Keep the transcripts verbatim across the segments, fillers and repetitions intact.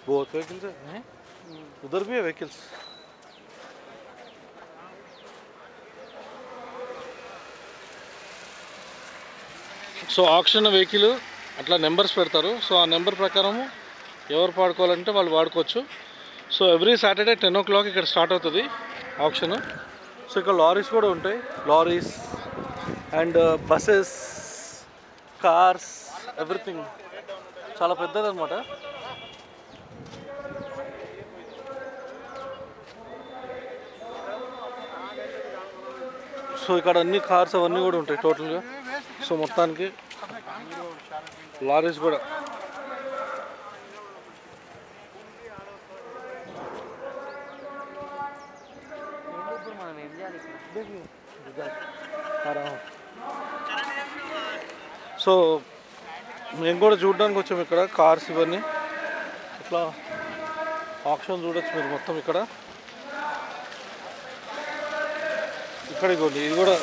बहुत व्हीकल्स हैं उधर भी है व्हीकल्स సో ఆక్షన్ వెహికల్ అట్లా నెంబర్స్ పెడతారు సో ఆ నెంబర్ ప్రకారము ఎవరు వాడుకోవాలంటే వాళ్ళు వాడుకోవచ్చు so every Saturday ten o'clock ఇక్కడ స్టార్ట్ అవుతుంది ఆక్షన్ సో ఇక్కడ లారీస్ కూడా ఉంటాయి lorries and buses cars everything చాలా పెద్దదన్నమాట సో ఇక్కడ అన్ని కార్స్ అవన్నీ కూడా ఉంటాయి టోటల్గా సో మొత్తానికి లారీస్ కూడా సో మేము కూడా చూడడానికి వచ్చాము ఇక్కడ కార్స్ ఇవన్నీ ఇట్లా ఆప్షన్ చూడొచ్చు మీరు మొత్తం ఇక్కడ ఇక్కడ ఇవ్వండి ఇది కూడా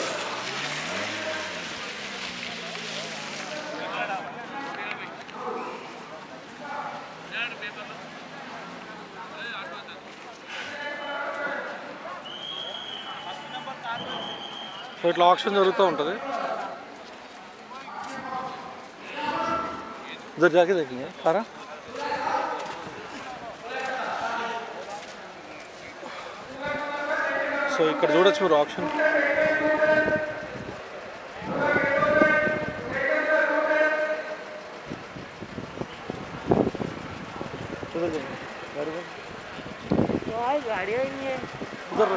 సో ఇట్లా ఆప్షన్ జరుగుతూ ఉంటుంది इधर जाके देखेंगे सारा సో ఇక్కడ చూడొచ్చు మీరు ఆప్షన్ गाड़ी आई है उधर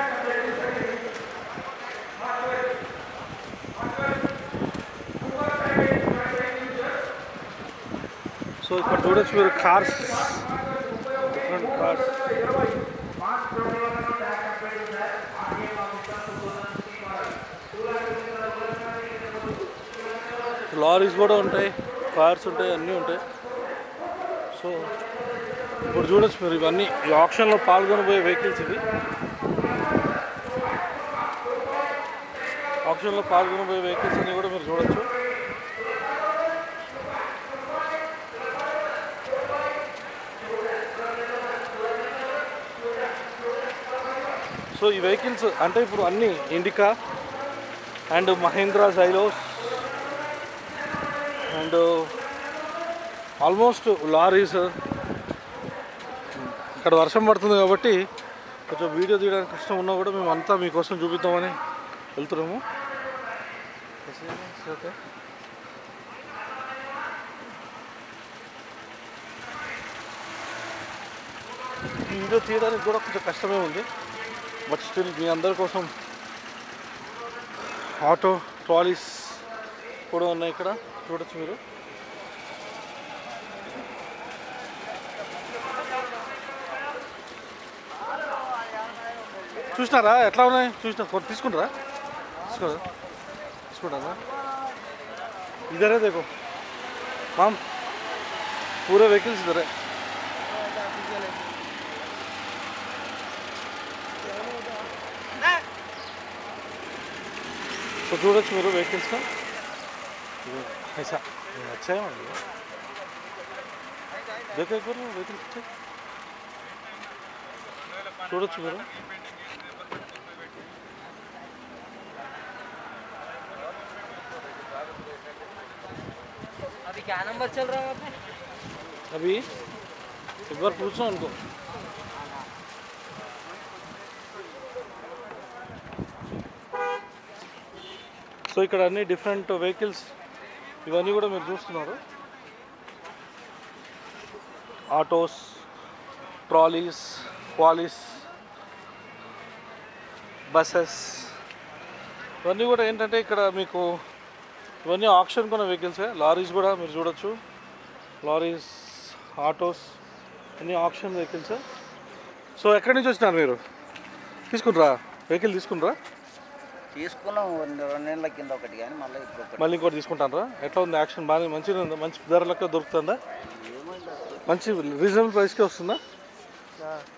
సో ఇక్కడ చూడొచ్చు మీరు కార్స్ డిఫరెంట్ కార్స్ లారీస్ కూడా ఉంటాయి కార్స్ ఉంటాయి అన్నీ ఉంటాయి సో ఇప్పుడు చూడొచ్చు మీరు ఇవన్నీ ఈ ఆప్షన్లో పాల్గొనబోయే వెహికల్స్ ఇవి ఆప్షన్లో పాల్గొనబోయే వెహికల్స్ అన్నీ కూడా మీరు చూడొచ్చు సో ఈ వెహికల్స్ అంటే ఇప్పుడు అన్నీ Indica and Mahindra Xylos and almost lorries ఇక్కడ వర్షం పడుతుంది కాబట్టి కొంచెం వీడియో తీయడానికి కష్టం ఉన్నా కూడా మేము అంతా మీకోసం చూపిద్దామని వెళ్తున్నాము ఓకే ఈ వీడియో తీయడానికి కూడా కొంచెం కష్టమే ఉంది బట్ స్టిల్ మీ అందరి కోసం ఆటో ట్రాలీస్ కూడా ఉన్నాయి ఇక్కడ చూడొచ్చు మీరు చూసినారా ఎట్లా ఉన్నాయి చూసినా తీసుకుంటారా తీసుకోరా తీసుకుంటారా ఇదరే దేకో మామ్ పూరే వెహికల్స్ ఇదరే तो చూడొచ్చు మీరు వెహికల్స్ ऐसा अच्छा है देखो एक बार వెహికల్స్ చూడొచ్చు మీరు अभी क्या नंबर चल रहा है वहाँ पे अभी एक बार पूछो उनको సో ఇక్కడ అన్ని డిఫరెంట్ వెహికల్స్ ఇవన్నీ కూడా మీరు చూస్తున్నారు ఆటోస్ ట్రాలీస్ క్వాలీస్ బస్సెస్ ఇవన్నీ కూడా ఏంటంటే ఇక్కడ మీకు ఇవన్నీ ఆక్షన్ కొన్న వెహికల్సే లారీస్ కూడా మీరు చూడొచ్చు లారీస్ ఆటోస్ అన్నీ ఆక్షన్ వెహికల్సే సో ఎక్కడి నుంచి వచ్చినారు మీరు తీసుకుంటారా వెహికల్ తీసుకుంటారా తీసుకున్నాం రెండు నెలల కింద ఒకటి కానీ మళ్ళీ ఇప్పుడు మళ్ళీ ఇంకోటి తీసుకుంటారా ఎట్లా ఉంది యాక్షన్ బాగా మంచిగా ఉందా మంచి ధరలకు దొరుకుతుందా మంచి రీజనబుల్ ప్రైస్కే వస్తుందా